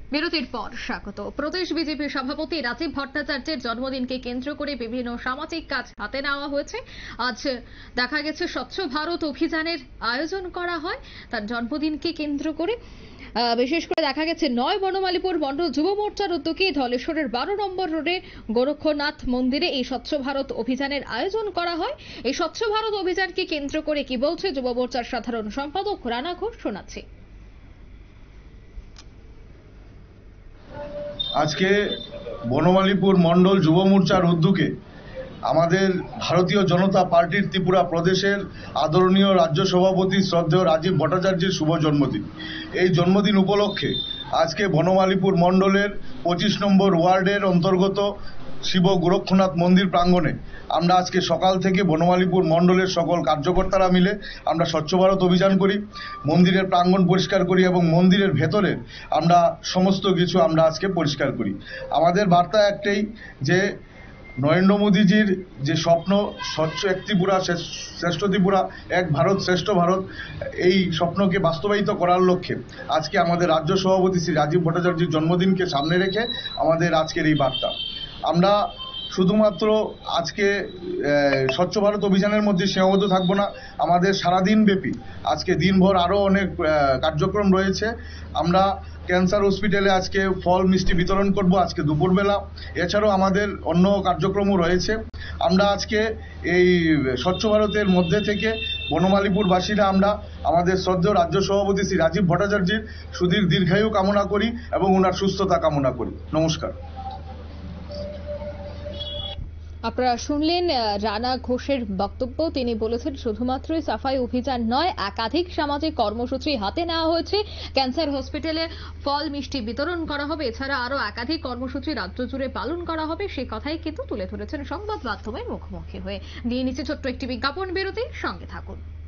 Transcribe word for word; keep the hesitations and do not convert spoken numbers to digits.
বিরতির পর স্বাগত। প্রদেশ বিজেপি সভাপতি রাজীব ভট্টাচার্যের জন্মদিনকে কেন্দ্র করে বিভিন্ন সামাজিক কাজ হাতে নেওয়া হয়েছে। আজ দেখা গেছে স্বচ্ছ ভারত অভিযানের আয়োজন করা হয় তার জন্মদিনকে কেন্দ্র করে। বিশেষ করে দেখা গেছে নয় বনমালীপুর মন্ডল যুব মোর্চার উদ্যোগে ধলেশ্বরের বারো নম্বর রোডে গোরক্ষনাথ মন্দিরে এই স্বচ্ছ ভারত অভিযানের আয়োজন করা হয়। এই স্বচ্ছ ভারত অভিযানকে কেন্দ্র করে কি বলছে যুব মোর্চার সাধারণ সম্পাদক রানা ঘোষ, শোনাচ্ছি। আজকে বনমালীপুর মন্ডল যুব মোর্চার উদ্যোগে আমাদের ভারতীয় জনতা পার্টির ত্রিপুরা প্রদেশের আদরণীয় রাজ্য সভাপতি শ্রদ্ধেয় রাজীব ভট্টাচার্যের শুভ জন্মদিন। এই জন্মদিন উপলক্ষে আজকে বনমালীপুর মন্ডলের পঁচিশ নম্বর ওয়ার্ডের অন্তর্গত শিব গোরক্ষনাথ মন্দির প্রাঙ্গণে আমরা আজকে সকাল থেকে বনমালীপুর মণ্ডলের সকল কার্যকর্তারা মিলে আমরা স্বচ্ছ ভারত অভিযান করি, মন্দিরের প্রাঙ্গণ পরিষ্কার করি এবং মন্দিরের ভেতরে আমরা সমস্ত কিছু আমরা আজকে পরিষ্কার করি। আমাদের বার্তা একটাই যে নরেন্দ্র মোদীজির যে স্বপ্ন স্বচ্ছ এক ত্রিপুরা শ্রেষ্ঠ ত্রিপুরা, এক ভারত শ্রেষ্ঠ ভারত, এই স্বপ্নকে বাস্তবায়িত করার লক্ষ্যে আজকে আমাদের রাজ্য সভাপতি শ্রী রাজীব ভট্টাচার্যের জন্মদিনকে সামনে রেখে আমাদের আজকের এই বার্তা। আমরা শুধুমাত্র আজকে স্বচ্ছ ভারত অভিযানের মধ্যে সীমাবদ্ধ থাকবো না, আমাদের সারাদিন ব্যাপী আজকে দিনভর আরও অনেক কার্যক্রম রয়েছে। আমরা ক্যান্সার হসপিটালে আজকে ফল মিষ্টি বিতরণ করব আজকে দুপুরবেলা, এছাড়াও আমাদের অন্য কার্যক্রমও রয়েছে। আমরা আজকে এই স্বচ্ছ ভারতের মধ্যে থেকে বনমালীপুরবাসীরা আমরা আমাদের শ্রদ্ধেয় রাজ্য সভাপতি শ্রী রাজীব ভট্টাচার্যের সুদীর দীর্ঘায়ু কামনা করি এবং ওনার সুস্থতা কামনা করি। নমস্কার। আপনারা শুনলেন রানা ঘোষের বক্তব্য। তিনি বলেছেন শুধুমাত্রই সাফাই অভিযান নয়, একাধিক সামাজিক কর্মসূচি হাতে নেওয়া হয়েছে। ক্যান্সার হসপিটালে ফল মিষ্টি বিতরণ করা হবে, এছাড়া আরো একাধিক কর্মসূচি রাজ্য জুড়ে পালন করা হবে, সেই কথাই কিন্তু তুলে ধরেছেন সংবাদ মাধ্যমের মুখোমুখি হয়ে। নিয়ে নিচ্ছে ছোট্ট একটি বিজ্ঞাপন বিরতি, সঙ্গে থাকুন।